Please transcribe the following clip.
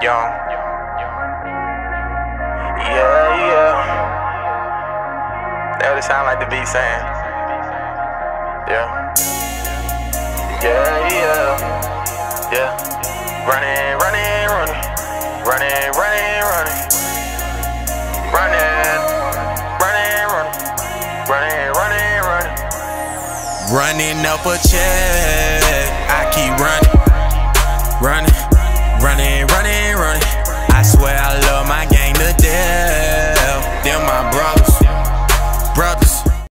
Young. Yeah, yeah. That's what it sound like the beat saying. Yeah. Yeah, yeah. Yeah. Running, running, running. Running, running, running. Running, running, running. Running, running, running. Running up a check,